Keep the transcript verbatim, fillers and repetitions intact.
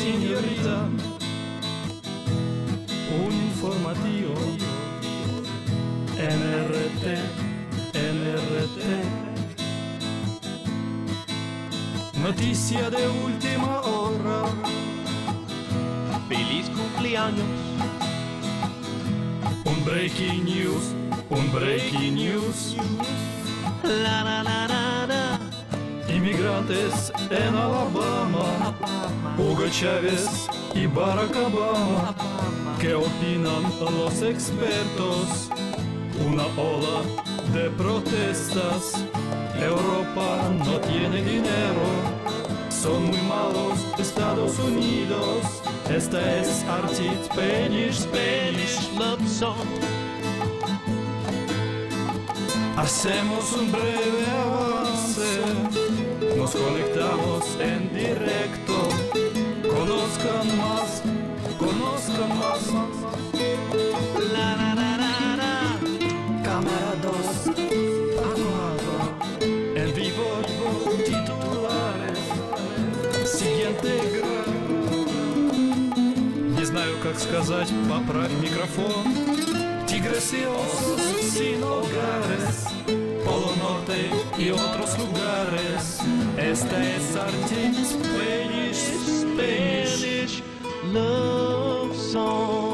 señorita, un informativo. N R T, N R T. Noticia de última hora. Feliz cumpleaños. Un breaking news, un breaking news. La la la la la. Inmigrantes en Alabama, Hugo Chávez y Barack Obama. ¿Qué opinan los expertos? Una ola de protestas. Europa no tiene dinero. Son muy malos Estados Unidos. Esta es Arctic Spanish, Spanish love song. Hacemos un breve avance. Nos conectamos en directo. Conozcan más, conozcan más. La la la la la. Cámara dos. En vivo, titulares. Сiguiente график. Не знаю, как сказать, поправь микрофон. Tigres y osos sin hogares, Polo Norte y otros lugares. Esta es Arctic Spanish, Spanish Spanish love song.